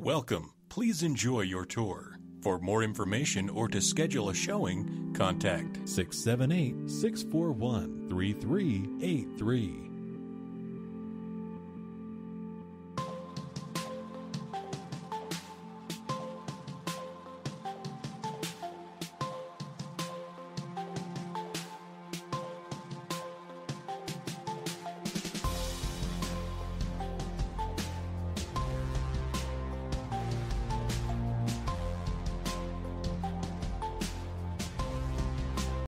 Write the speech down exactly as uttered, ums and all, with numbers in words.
Welcome. Please enjoy your tour. For more information or to schedule a showing, contact six seven eight, six four one, three three eight three.